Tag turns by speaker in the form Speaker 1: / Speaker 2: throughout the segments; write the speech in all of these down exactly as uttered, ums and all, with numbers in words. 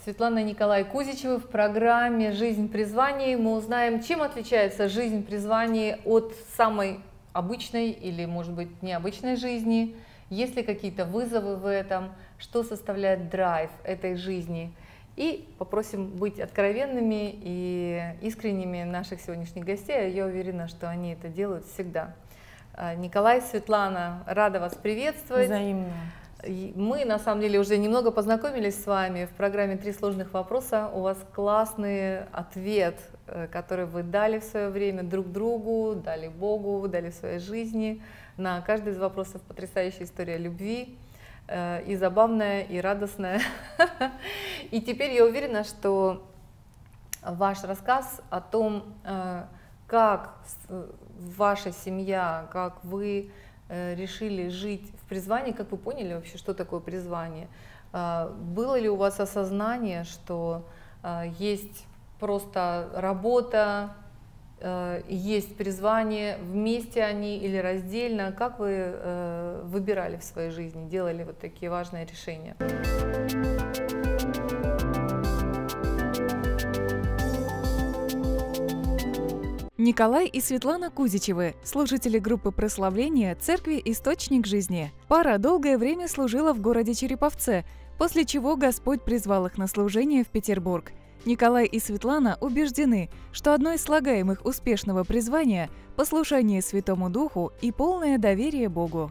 Speaker 1: Светлана и Николай Кузичевы в программе «Жизнь при звании». Мы узнаем, чем отличается жизнь при звании от самой обычной или, может быть, необычной жизни. Есть ли какие-то вызовы в этом? Что составляет драйв этой жизни? И попросим быть откровенными и искренними наших сегодняшних гостей. Я уверена, что они это делают всегда. Николай, Светлана, рада вас приветствовать.
Speaker 2: Взаимно.
Speaker 1: Мы, на самом деле, уже немного познакомились с вами в программе «Три сложных вопроса». У вас классный ответ, который вы дали в свое время друг другу, дали Богу, дали в своей жизни. На каждый из вопросов потрясающая история любви, и забавная, и радостная. И теперь я уверена, что ваш рассказ о том, как ваша семья, как вы решили жить в призвании, как вы поняли вообще, что такое призвание? Было ли у вас осознание, что есть просто работа, есть призвание, вместе они или раздельно? Как вы выбирали в своей жизни, делали вот такие важные решения?
Speaker 3: Николай и Светлана Кузичевы, служители группы прославления Церкви «Источник жизни». Пара долгое время служила в городе Череповце, после чего Господь призвал их на служение в Петербург. Николай и Светлана убеждены, что одно из слагаемых успешного призвания – послушание Святому Духу и полное доверие Богу.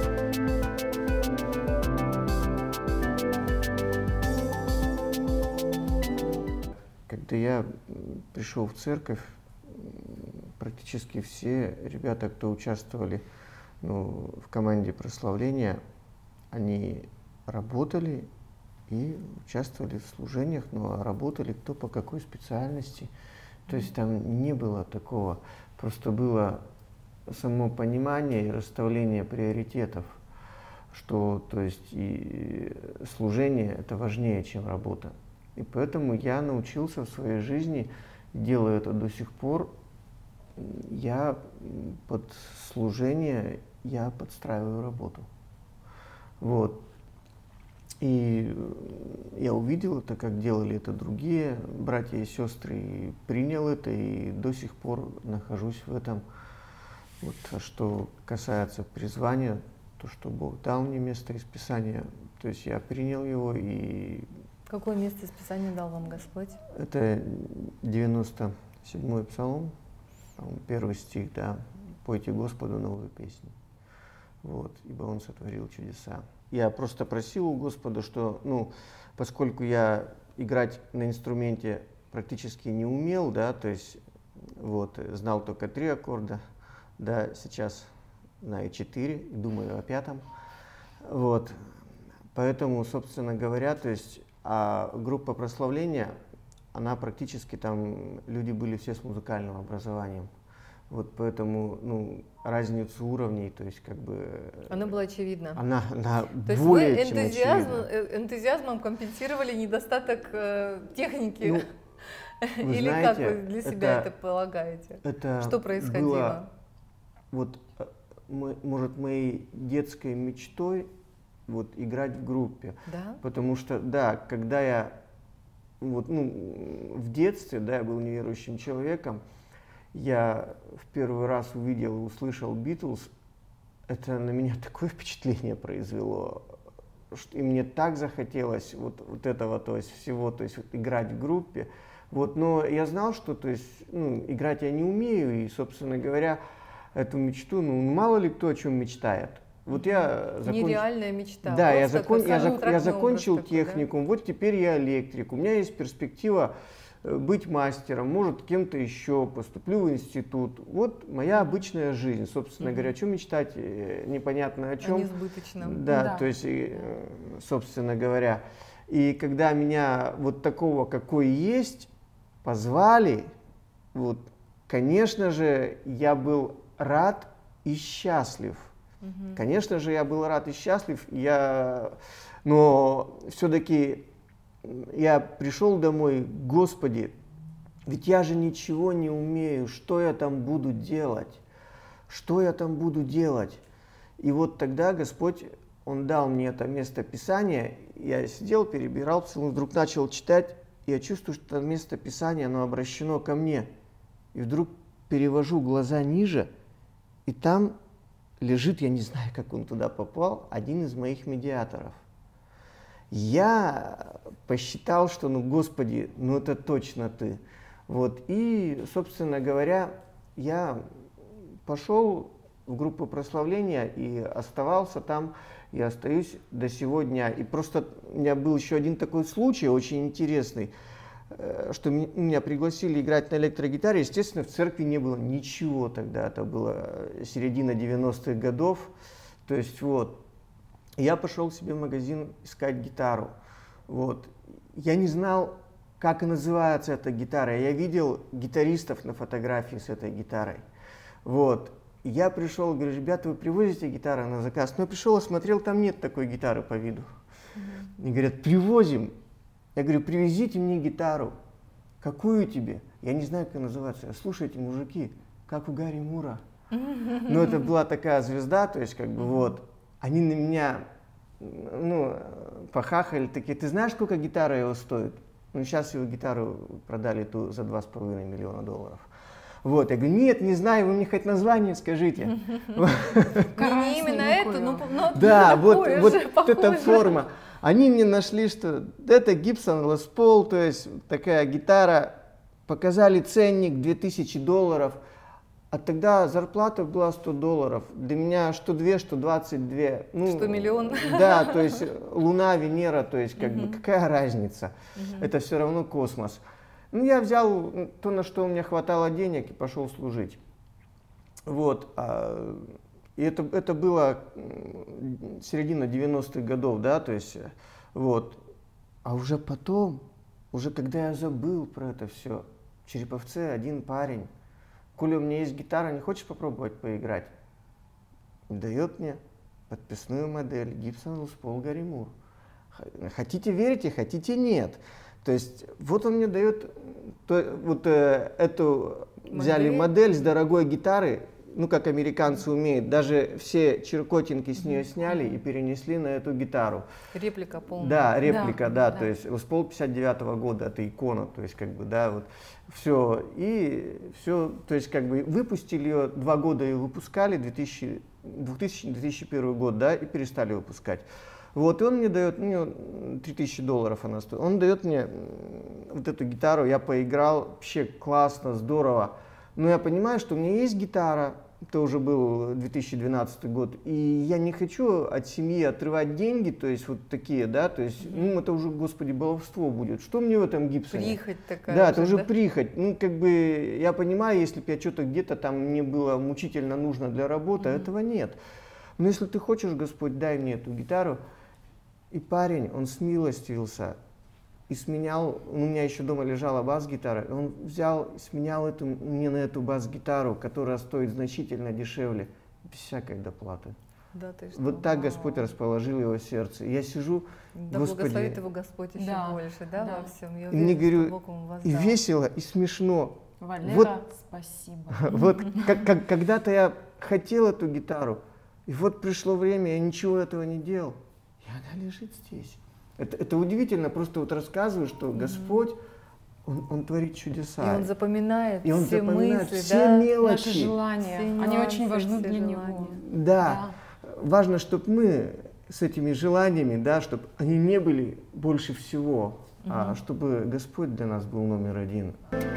Speaker 4: Когда я пришел в церковь, практически все ребята, кто участвовали ну, в команде прославления, они работали и участвовали в служениях, но работали кто по какой специальности. То есть там не было такого, просто было само понимание и расставление приоритетов, что то есть и служение это важнее, чем работа. И поэтому я научился в своей жизни, делаю это до сих пор, я под служение, я подстраиваю работу. Вот. И я увидел это, как делали это другие братья и сестры, и принял это, и до сих пор нахожусь в этом. Вот. А что касается призвания, то, что Бог дал мне место из Писания, то есть я принял его и...
Speaker 1: Какое место из Писания дал вам Господь?
Speaker 4: Это девяносто седьмой псалом. Первый стих, да, «Пойте Господу новую песню». Вот, ибо Он сотворил чудеса. Я просто просил у Господа, что, ну, поскольку я играть на инструменте практически не умел, да, то есть, вот, знал только три аккорда, да, сейчас знаю четыре, и думаю о пятом, вот, поэтому, собственно говоря, то есть, а группа прославления, она практически там, люди были все с музыкальным образованием. Вот поэтому, ну, разницу уровней, то есть как бы...
Speaker 1: Она была очевидна.
Speaker 4: Она, она
Speaker 1: то есть
Speaker 4: более
Speaker 1: вы
Speaker 4: чем
Speaker 1: энтузиазм,
Speaker 4: очевидна.
Speaker 1: энтузиазмом компенсировали недостаток э, техники?
Speaker 4: Ну,
Speaker 1: Или
Speaker 4: знаете,
Speaker 1: как вы для себя это,
Speaker 4: это
Speaker 1: полагаете?
Speaker 4: Это
Speaker 1: Что происходило?
Speaker 4: Было, вот, может, моей детской мечтой вот, играть в группе.
Speaker 1: Да?
Speaker 4: Потому что, да, когда я вот, ну, в детстве, да, я был неверующим человеком, я в первый раз увидел и услышал Битлз, это на меня такое впечатление произвело, что, и мне так захотелось вот, вот этого, то есть всего, то есть вот, играть в группе. Вот, но я знал, что то есть, ну, играть я не умею, и, собственно говоря, эту мечту, ну, мало ли кто о чем мечтает. Вот я законч...
Speaker 1: Нереальная мечта.
Speaker 4: Да, я, закон... я, зак... я закончил
Speaker 1: такой,
Speaker 4: техникум, да? Вот теперь я электрик. У меня есть перспектива быть мастером, может, кем-то еще, поступлю в институт. Вот моя обычная жизнь, собственно mm-hmm. говоря, о чем мечтать, непонятно о чем. О
Speaker 1: несбыточном.
Speaker 4: Да,
Speaker 1: да,
Speaker 4: то есть, собственно говоря. И когда меня вот такого, какой есть, позвали, вот, конечно же, я был рад и счастлив. Угу. Конечно же, я был рад и счастлив, я... но все-таки я пришел домой, Господи, ведь я же ничего не умею, что я там буду делать, что я там буду делать? И вот тогда Господь он дал мне это место Писания, я сидел, перебирал, вдруг начал читать, и я чувствую, что это место Писания, оно обращено ко мне. И вдруг перевожу глаза ниже, и там лежит, я не знаю, как он туда попал, один из моих медиаторов. Я посчитал, что, ну, Господи, ну это точно ты. Вот. И, собственно говоря, я пошел в группу прославления и оставался там, и остаюсь до сегодня. И просто у меня был еще один такой случай, очень интересный, что меня пригласили играть на электрогитаре. Естественно, в церкви не было ничего тогда, это было середина девяностых годов. То есть вот, я пошел себе в магазин искать гитару. Вот. Я не знал, как называется эта гитара. Я видел гитаристов на фотографии с этой гитарой. Вот. Я пришел, говорю, ребята, вы привозите гитару на заказ? Но я пришел, осмотрел, там нет такой гитары по виду. Mm-hmm. И говорят, привозим. Я говорю, привезите мне гитару. Какую тебе? Я не знаю, как называется. Слушайте, мужики, как у Гарри Мура. Mm-hmm. Ну, это была такая звезда, то есть, как бы, mm-hmm. вот. Они на меня, ну, похахали, такие, ты знаешь, сколько гитара его стоит? Ну, сейчас его гитару продали ту за два с половиной миллиона долларов. Вот, я говорю, нет, не знаю, вы мне хоть название скажите.
Speaker 1: Не именно это, но
Speaker 4: да, вот эта форма. Они мне нашли, что это Gibson Les Paul, то есть такая гитара, показали ценник две тысячи долларов, а тогда зарплата была сто долларов. Для меня что две, что двадцать две. Ну,
Speaker 1: что миллион.
Speaker 4: Да, то есть Луна, Венера, то есть как бы какая разница, это все равно космос. Ну, я взял то, на что у меня хватало денег, и пошел служить. Вот. И это, это было середина девяностых годов, да, то есть, вот. А уже потом, уже когда я забыл про это все, в Череповце один парень, Коля, у меня есть гитара, не хочешь попробовать поиграть? Дает мне подписную модель Gibson Les Paul Гарри Мур. Хотите верите, хотите нет. То есть вот он мне дает то, вот э, эту модель. Взяли модель с дорогой гитары, ну как американцы умеют, даже все черкотинки с нее сняли и перенесли на эту гитару.
Speaker 1: Реплика полная.
Speaker 4: Да, реплика, да, да,
Speaker 1: да.
Speaker 4: То есть Les Paul пятьдесят девятого года, это икона, то есть как бы, да, вот все и все, то есть как бы выпустили ее, два года ее выпускали, две тысячи, двухтысячный — две тысячи первый год, да, и перестали выпускать. Вот, и он мне дает, ну, три тысячи долларов она стоит, он дает мне вот эту гитару, я поиграл, вообще классно, здорово, но я понимаю, что у меня есть гитара, это уже был две тысячи двенадцатый год, и я не хочу от семьи отрывать деньги, то есть вот такие, да, то есть, ну, это уже, господи, баловство будет, что мне в этом Гибсоне?
Speaker 1: Прихоть такая.
Speaker 4: Да,
Speaker 1: уже,
Speaker 4: это уже
Speaker 1: да?
Speaker 4: прихоть, ну, как бы, я понимаю, если бы я что-то где-то там мне было мучительно нужно для работы, mm-hmm. этого нет, но если ты хочешь, Господь, дай мне эту гитару. И парень, он смилостивился и сменял, у меня еще дома лежала бас-гитара, он взял и сменял эту, мне на эту бас-гитару, которая стоит значительно дешевле, без всякой доплаты.
Speaker 1: Да, ты что?
Speaker 4: Вот так Господь расположил его сердце. И я сижу,
Speaker 1: да,
Speaker 4: Господи,
Speaker 1: благословит его Господь еще да. больше, да, да, во всем. Я
Speaker 4: и мне говорю, и
Speaker 1: да.
Speaker 4: весело, и смешно.
Speaker 2: Валера,
Speaker 4: вот,
Speaker 2: спасибо.
Speaker 4: Вот как, как, когда-то я хотел эту гитару, и вот пришло время, я ничего этого не делал. И она лежит здесь. Это, это удивительно, просто вот рассказываю, что mm-hmm. Господь, он, он творит чудеса.
Speaker 1: И Он запоминает
Speaker 4: и он
Speaker 1: все
Speaker 4: запоминает
Speaker 1: мысли,
Speaker 4: все
Speaker 1: да?
Speaker 4: мелочи.
Speaker 2: Наши желания, все они очень важны для желания. Него.
Speaker 4: Да. да, важно, чтобы мы с этими желаниями, да, чтобы они не были больше всего, mm-hmm. а чтобы Господь для нас был номер один.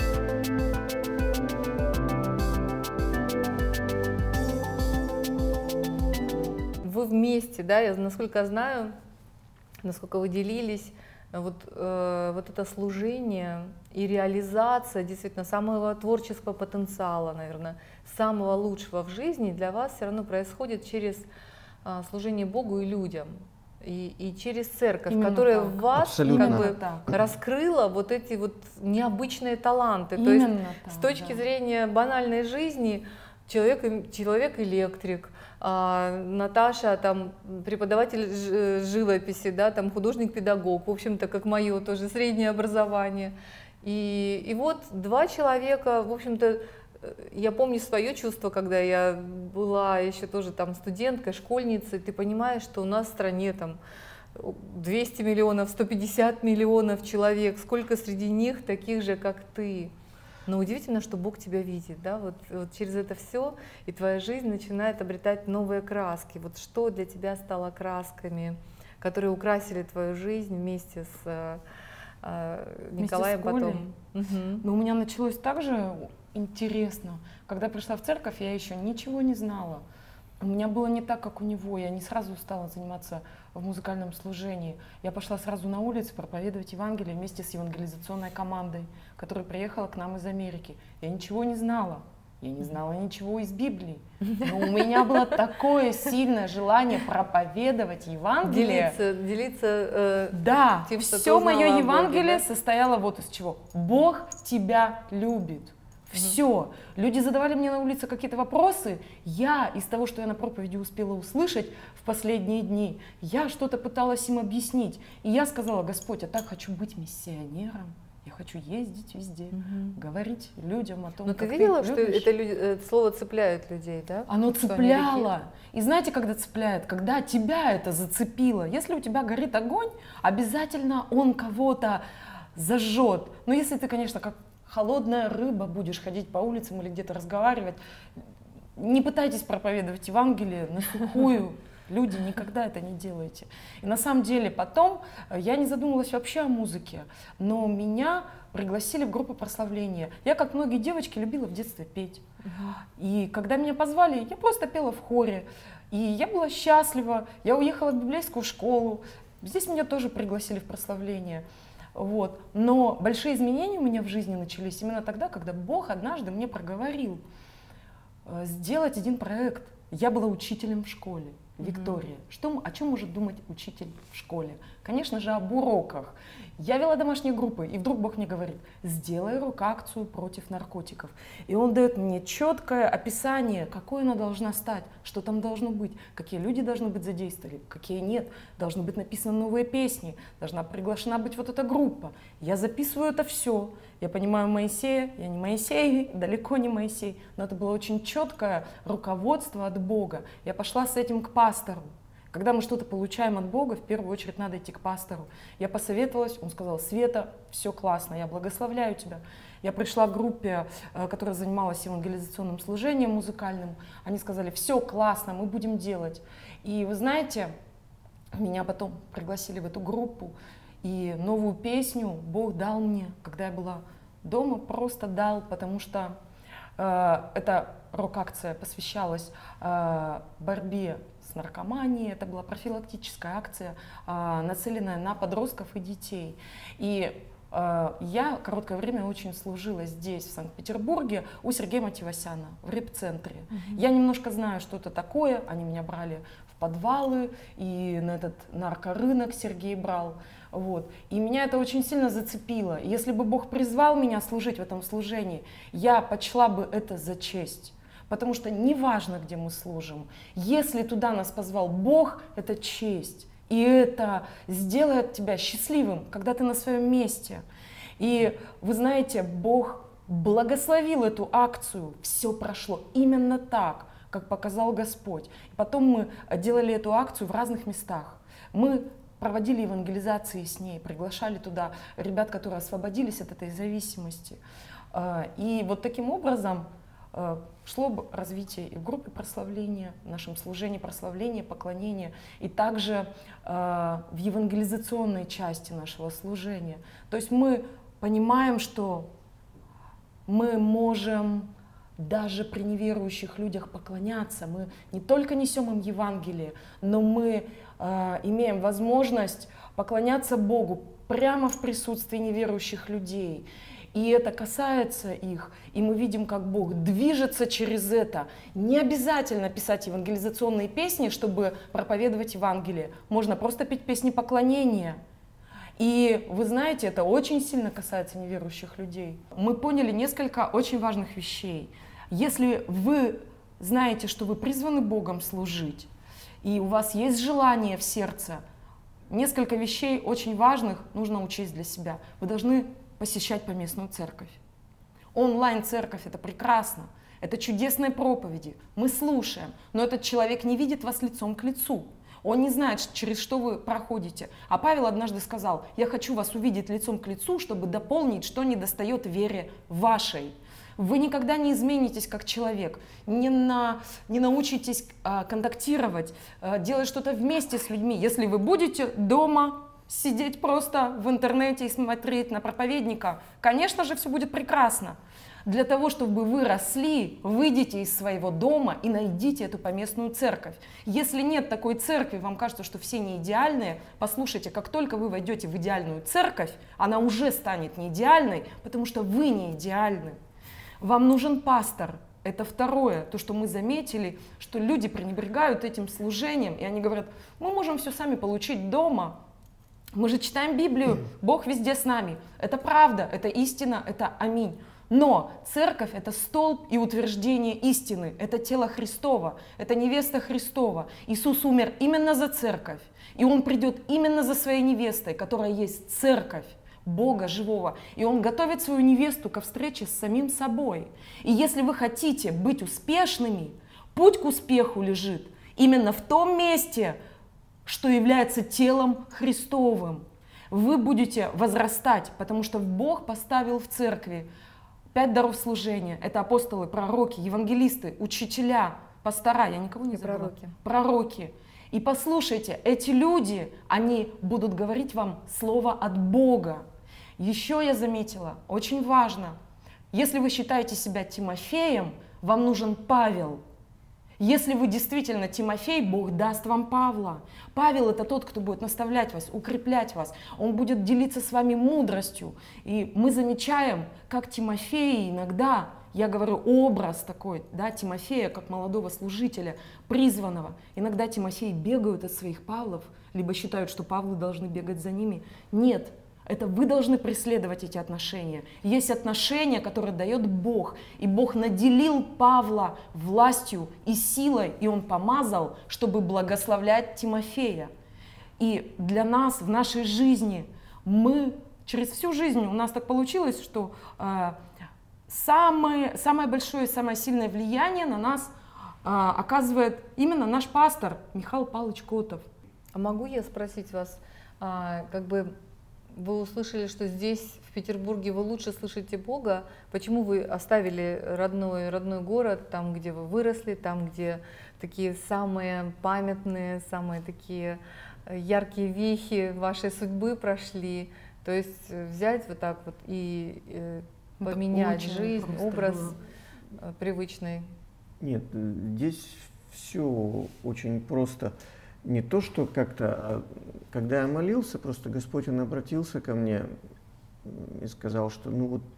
Speaker 1: Вы вместе, да, я, насколько знаю, насколько вы делились, вот, э, вот это служение и реализация действительно самого творческого потенциала, наверное, самого лучшего в жизни для вас все равно происходит через э, служение Богу и людям, и, и через церковь, именно которая так. в вас как бы раскрыла вот эти вот необычные таланты. Именно То есть так, с точки да. зрения банальной жизни человек, человек электрик, А, Наташа, там, преподаватель живописи, да, там, художник-педагог, в общем-то, как мое, тоже среднее образование. И, и вот два человека, в общем-то, я помню свое чувство, когда я была еще тоже там студенткой, школьницей, ты понимаешь, что у нас в стране там двести миллионов, сто пятьдесят миллионов человек, сколько среди них таких же, как ты. Но удивительно, что Бог тебя видит, да, вот, вот через это все, и твоя жизнь начинает обретать новые краски. Вот что для тебя стало красками, которые украсили твою жизнь вместе с э, Николаем
Speaker 2: вместе с Колей?
Speaker 1: Потом? Угу.
Speaker 2: Но у меня началось так же интересно. Когда пришла в церковь, я еще ничего не знала. У меня было не так, как у него. Я не сразу стала заниматься в музыкальном служении. Я пошла сразу на улицу проповедовать Евангелие вместе с евангелизационной командой, которая приехала к нам из Америки. Я ничего не знала. Я не знала ничего из Библии. Но у меня было такое сильное желание проповедовать Евангелие.
Speaker 1: Делиться, делиться э,
Speaker 2: да,
Speaker 1: тем, что
Speaker 2: все мое Евангелие
Speaker 1: Боге, да?
Speaker 2: состояло вот из чего. Бог тебя любит. Все. Люди задавали мне на улице какие-то вопросы. Я из того, что я на проповеди успела услышать в последние дни, я что-то пыталась им объяснить. И я сказала: Господь, я так хочу быть миссионером. Я хочу ездить везде, угу. говорить людям о том,
Speaker 1: Но
Speaker 2: как
Speaker 1: ты видела,
Speaker 2: ты
Speaker 1: что
Speaker 2: любишь.
Speaker 1: это, это слово цепляет людей, да?
Speaker 2: Оно цепляло. И знаете, когда цепляет? Когда тебя это зацепило. Если у тебя горит огонь, обязательно он кого-то зажжет. Но если ты, конечно, как холодная рыба будешь ходить по улицам или где-то разговаривать, не пытайтесь проповедовать Евангелие на сухую. Люди, никогда это не делайте. И на самом деле потом я не задумывалась вообще о музыке, но меня пригласили в группу прославления. Я, как многие девочки, любила в детстве петь. Uh-huh. И когда меня позвали, я просто пела в хоре. И я была счастлива, я уехала в библейскую школу. Здесь меня тоже пригласили в прославление. Вот. Но большие изменения у меня в жизни начались именно тогда, когда Бог однажды мне проговорил сделать один проект. Я была учителем в школе. Виктория, mm-hmm. что, о чем может думать учитель в школе? Конечно же, об уроках. Я вела домашние группы, и вдруг Бог мне говорит: сделай рок-акцию против наркотиков. И Он дает мне четкое описание, какой она должна стать, что там должно быть, какие люди должны быть задействованы, какие нет. Должны быть написаны новые песни, должна приглашена быть вот эта группа. Я записываю это все. Я понимаю Моисея, я не Моисей, далеко не Моисей, но это было очень четкое руководство от Бога. Я пошла с этим к пастору. Когда мы что-то получаем от Бога, в первую очередь надо идти к пастору. Я посоветовалась, он сказал: Света, все классно, я благословляю тебя. Я пришла к группе, которая занималась евангелизационным служением музыкальным. Они сказали: все классно, мы будем делать. И вы знаете, меня потом пригласили в эту группу. И новую песню Бог дал мне, когда я была дома, просто дал, потому что э, эта рок-акция посвящалась э, борьбе с наркоманией, это была профилактическая акция, э, нацеленная на подростков и детей. И э, я короткое время очень служила здесь, в Санкт-Петербурге, у Сергея Мативасяна, в реп-центре. Mm-hmm. Я немножко знаю, что это такое, они меня брали в подвалы, и на этот наркорынок Сергей брал. Вот. И меня это очень сильно зацепило. Если бы Бог призвал меня служить в этом служении, я почла бы это за честь. Потому что неважно, где мы служим, если туда нас позвал Бог, это честь. И это сделает тебя счастливым, когда ты на своем месте. И вы знаете, Бог благословил эту акцию, все прошло именно так, как показал Господь. И потом мы делали эту акцию в разных местах. Мы проводили евангелизации с ней, приглашали туда ребят, которые освободились от этой зависимости. И вот таким образом шло развитие и в группе прославления, в нашем служении прославления, поклонения, и также в евангелизационной части нашего служения. То есть мы понимаем, что мы можем даже при неверующих людях поклоняться. Мы не только несем им Евангелие, но мы э, имеем возможность поклоняться Богу прямо в присутствии неверующих людей. И это касается их, и мы видим, как Бог движется через это. Не обязательно писать евангелизационные песни, чтобы проповедовать Евангелие. Можно просто петь песни поклонения. И вы знаете, это очень сильно касается неверующих людей. Мы поняли несколько очень важных вещей. Если вы знаете, что вы призваны Богом служить, и у вас есть желание в сердце, несколько вещей очень важных нужно учесть для себя. Вы должны посещать поместную церковь. Онлайн-церковь — это прекрасно, это чудесные проповеди, мы слушаем, но этот человек не видит вас лицом к лицу. Он не знает, через что вы проходите. А Павел однажды сказал: я хочу вас увидеть лицом к лицу, чтобы дополнить, что недостает вере вашей. Вы никогда не изменитесь как человек, не, на, не научитесь а, контактировать, а, делать что-то вместе с людьми, если вы будете дома сидеть просто в интернете и смотреть на проповедника. Конечно же, все будет прекрасно. Для того, чтобы вы росли, выйдите из своего дома и найдите эту поместную церковь. Если нет такой церкви, вам кажется, что все не идеальные, послушайте, как только вы войдете в идеальную церковь, она уже станет не идеальной, потому что вы не идеальны. Вам нужен пастор. Это второе, то, что мы заметили, что люди пренебрегают этим служением, и они говорят: мы можем все сами получить дома. Мы же читаем Библию, Бог везде с нами. Это правда, это истина, это аминь. Но церковь — это столб и утверждение истины, это тело Христово, это невеста Христова. Иисус умер именно за церковь, и Он придет именно за своей невестой, которая есть церковь Бога живого. И Он готовит свою невесту ко встрече с самим собой. И если вы хотите быть успешными, путь к успеху лежит именно в том месте, что является телом Христовым. Вы будете возрастать, потому что Бог поставил в церкви пять даров служения. Это апостолы, пророки, евангелисты, учителя, пастора. Я никого не забыла.
Speaker 1: Пророки.
Speaker 2: Пророки. И послушайте, эти люди, они будут говорить вам слово от Бога. Еще я заметила, очень важно, если вы считаете себя Тимофеем, вам нужен Павел. Если вы действительно Тимофей, Бог даст вам Павла. Павел — это тот, кто будет наставлять вас, укреплять вас. Он будет делиться с вами мудростью. И мы замечаем, как Тимофей иногда, я говорю, образ такой, да, Тимофея, как молодого служителя, призванного. Иногда Тимофеи бегают от своих Павлов, либо считают, что Павлы должны бегать за ними. Нет. Это вы должны преследовать эти отношения. Есть отношения, которые дает Бог. И Бог наделил Павла властью и силой, и Он помазал, чтобы благословлять Тимофея. И для нас в нашей жизни, мы через всю жизнь, у нас так получилось, что э, самое, самое большое и самое сильное влияние на нас э, оказывает именно наш пастор Михаил Павлович Котов.
Speaker 1: А могу я спросить вас, а, как бы... Вы услышали, что здесь, в Петербурге, вы лучше слышите Бога. Почему вы оставили родной, родной город, там, где вы выросли, там, где такие самые памятные, самые такие яркие вехи вашей судьбы прошли? То есть взять вот так вот и э, поменять жизнь, образ было. Привычный.
Speaker 4: Нет, здесь все очень просто. Не то, что как-то, когда я молился, просто Господь, Он обратился ко мне и сказал, что ну вот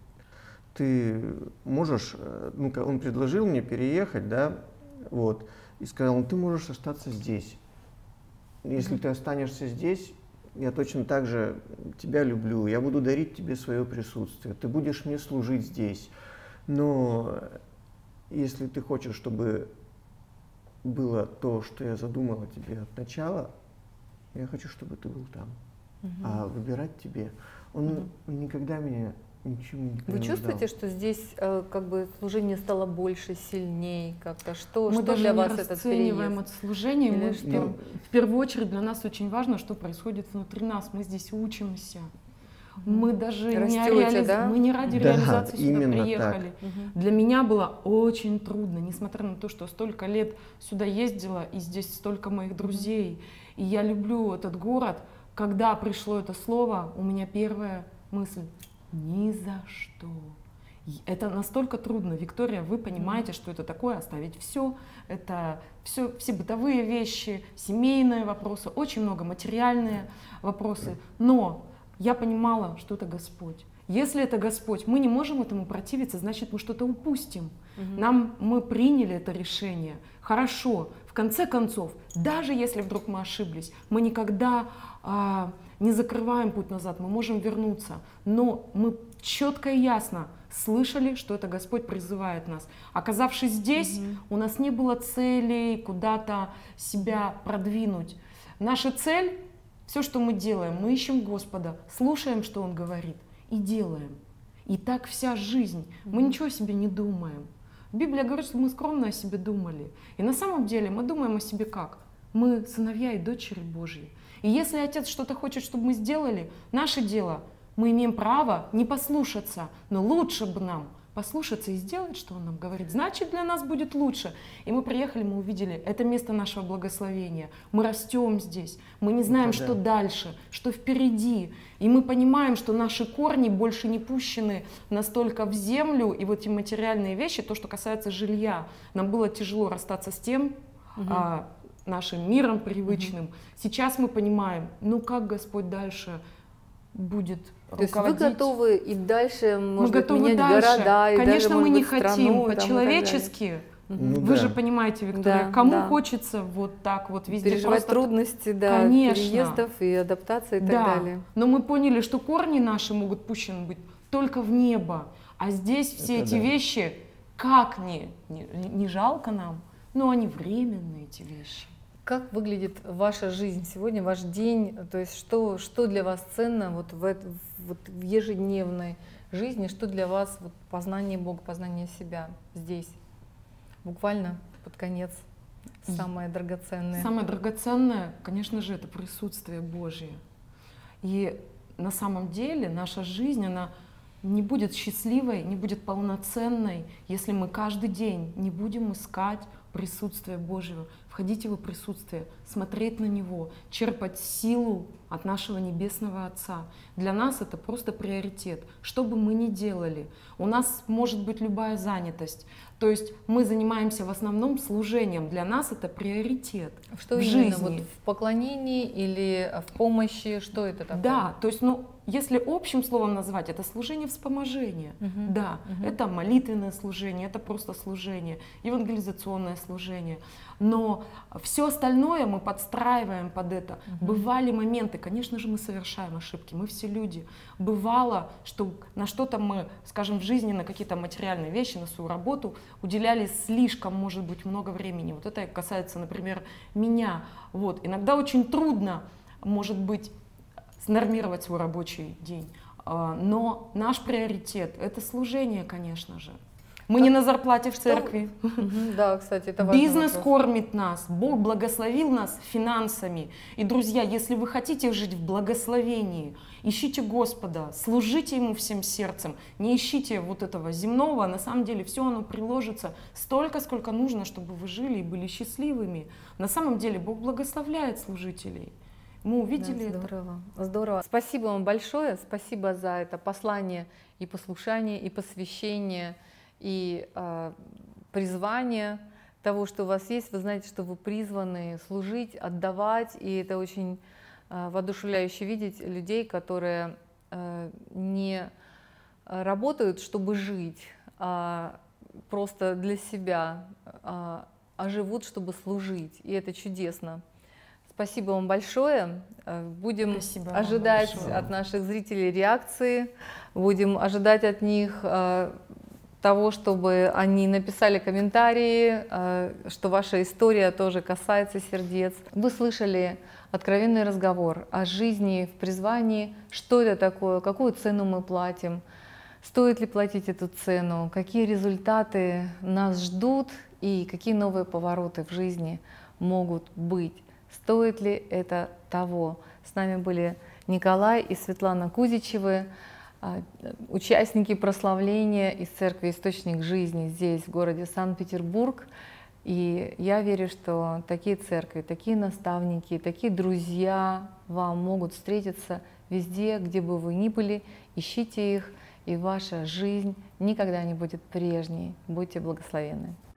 Speaker 4: ты можешь, ну Он предложил мне переехать, да, вот, и сказал, ну ты можешь остаться здесь. Если ты останешься здесь, я точно так же тебя люблю, я буду дарить тебе свое присутствие, ты будешь мне служить здесь. Но если ты хочешь, чтобы было то, что я задумала тебе от начала, я хочу, чтобы ты был там. Угу. А выбирать тебе. Он, угу. он никогда меня ничему не
Speaker 1: Вы чувствуете, что здесь э, как бы служение стало больше, сильнее как-то? Что,
Speaker 2: мы
Speaker 1: что
Speaker 2: даже
Speaker 1: для
Speaker 2: не
Speaker 1: вас этот
Speaker 2: расцениваем
Speaker 1: переезд?
Speaker 2: это служение. Мы,
Speaker 1: что?
Speaker 2: в, в первую очередь для нас очень важно, что происходит внутри нас. Мы здесь учимся. Мы даже
Speaker 1: Растете,
Speaker 2: не, реализ...
Speaker 1: да?
Speaker 2: мы не ради
Speaker 4: да,
Speaker 2: реализации сюда приехали.
Speaker 1: Угу.
Speaker 2: Для меня было очень трудно, несмотря на то, что столько лет сюда ездила, и здесь столько моих друзей. И я люблю этот город. Когда пришло это слово, у меня первая мысль — ни за что. Это настолько трудно. Виктория, вы понимаете, что это такое, оставить все. Это все, все бытовые вещи, семейные вопросы, очень много материальные вопросы. Но я понимала, что это Господь. Если это Господь, мы не можем этому противиться, значит, мы что-то упустим. Угу. Нам, мы приняли это решение. Хорошо, в конце концов, даже если вдруг мы ошиблись, мы никогда а, не закрываем путь назад, мы можем вернуться. Но мы четко и ясно слышали, что это Господь призывает нас. Оказавшись здесь, угу. у нас не было целей куда-то себя продвинуть. Наша цель — все, что мы делаем, мы ищем Господа, слушаем, что Он говорит, и делаем. И так вся жизнь. Мы ничего о себе не думаем. Библия говорит, что мы скромно о себе думали. И на самом деле мы думаем о себе как? Мы сыновья и дочери Божьи. И если Отец что-то хочет, чтобы мы сделали, наше дело, мы имеем право не послушаться, но лучше бы нам послушаться и сделать, что Он нам говорит. Значит, для нас будет лучше. И мы приехали, мы увидели, это место нашего благословения. Мы растем здесь, мы не знаем,
Speaker 4: Это
Speaker 2: что
Speaker 4: да.
Speaker 2: дальше, что впереди. И мы понимаем, что наши корни больше не пущены настолько в землю, и вот эти материальные вещи, то, что касается жилья. Нам было тяжело расстаться с тем, угу. а, нашим миром привычным. Угу. Сейчас мы понимаем, ну как Господь дальше будет
Speaker 1: То есть
Speaker 2: руководить.
Speaker 1: вы готовы и дальше, может
Speaker 2: мы
Speaker 1: быть,
Speaker 2: готовы
Speaker 1: менять
Speaker 2: дальше.
Speaker 1: города, и
Speaker 2: Конечно,
Speaker 1: даже,
Speaker 2: мы
Speaker 1: может
Speaker 2: не
Speaker 1: быть, страну,
Speaker 2: хотим
Speaker 1: там,
Speaker 2: по-человечески.
Speaker 4: Ну,
Speaker 2: Вы
Speaker 4: да.
Speaker 2: же понимаете, Виктория,
Speaker 1: Да,
Speaker 2: кому
Speaker 1: да.
Speaker 2: хочется вот так вот везде
Speaker 1: переживать
Speaker 2: просто...
Speaker 1: трудности, да,
Speaker 2: Конечно.
Speaker 1: переездов и адаптации и так
Speaker 2: Да,
Speaker 1: далее.
Speaker 2: но мы поняли, что корни наши могут пущены быть только в небо. А здесь все
Speaker 4: Это
Speaker 2: эти
Speaker 4: да.
Speaker 2: вещи, как не, не, не жалко нам, но они временные, эти вещи.
Speaker 1: Как выглядит ваша жизнь сегодня, ваш день? То есть что, что для вас ценно вот в, это- вот в ежедневной жизни, что для вас вот познание Бога, познание себя здесь? Буквально под конец самое драгоценное.
Speaker 2: Самое драгоценное, конечно же, это присутствие Божье. И на самом деле наша жизнь, она не будет счастливой, не будет полноценной, если мы каждый день не будем искать присутствие Божьего, входить в Его присутствие, смотреть на Него, черпать силу от нашего Небесного Отца. Для нас это просто приоритет. Что бы мы ни делали, у нас может быть любая занятость. То есть мы занимаемся в основном служением. Для нас это приоритет
Speaker 1: Что
Speaker 2: в
Speaker 1: именно?
Speaker 2: жизни.
Speaker 1: Вот в поклонении или в помощи? Что это такое?
Speaker 2: Да, то есть, ну, если общим словом назвать, это служение вспоможения.
Speaker 1: Мгм.
Speaker 2: Да,
Speaker 1: Мгм.
Speaker 2: это молитвенное служение, это просто служение, евангелизационное служение. Но все остальное мы подстраиваем под это.
Speaker 1: Мгм.
Speaker 2: Бывали моменты, конечно же, мы совершаем ошибки, мы все люди. Бывало, что на что-то мы, скажем, в жизни, на какие-то материальные вещи, на свою работу уделяли слишком, может быть, много времени. Вот это касается, например, меня. Вот. Иногда очень трудно, может быть, снормировать свой рабочий день. А, Но наш приоритет — это служение, конечно же. Мы
Speaker 1: Как-
Speaker 2: не на зарплате в
Speaker 1: что-
Speaker 2: церкви.
Speaker 1: Мгм. Да, кстати, это важный
Speaker 2: Бизнес
Speaker 1: вопрос.
Speaker 2: кормит нас, Бог благословил нас финансами. И, друзья, если вы хотите жить в благословении, ищите Господа, служите Ему всем сердцем, не ищите вот этого земного, на самом деле все оно приложится столько, сколько нужно, чтобы вы жили и были счастливыми. На самом деле Бог благословляет служителей. Мы увидели
Speaker 1: Да,
Speaker 2: это.
Speaker 1: здорово, здорово. Спасибо вам большое, спасибо за это послание и послушание, и посвящение, и э, призвание того, что у вас есть. Вы знаете, что вы призваны служить, отдавать, и это очень э, воодушевляюще видеть людей, которые э, не работают, чтобы жить, а просто для себя, а, а живут, чтобы служить, и это чудесно. Спасибо вам большое. Э, Будем
Speaker 2: Спасибо вам
Speaker 1: ожидать
Speaker 2: большое.
Speaker 1: от наших зрителей реакции, будем ожидать от них э, того, чтобы они написали комментарии, э, что ваша история тоже касается сердец. Вы слышали откровенный разговор о жизни в призвании, что это такое, какую цену мы платим, стоит ли платить эту цену, какие результаты нас ждут и какие новые повороты в жизни могут быть. Стоит ли это того? С нами были Николай и Светлана Кузичевы, участники прославления из церкви «Источник жизни» здесь, в городе Санкт-Петербург. И я верю, что такие церкви, такие наставники, такие друзья вам могут встретиться везде, где бы вы ни были. Ищите их, и ваша жизнь никогда не будет прежней. Будьте благословенны.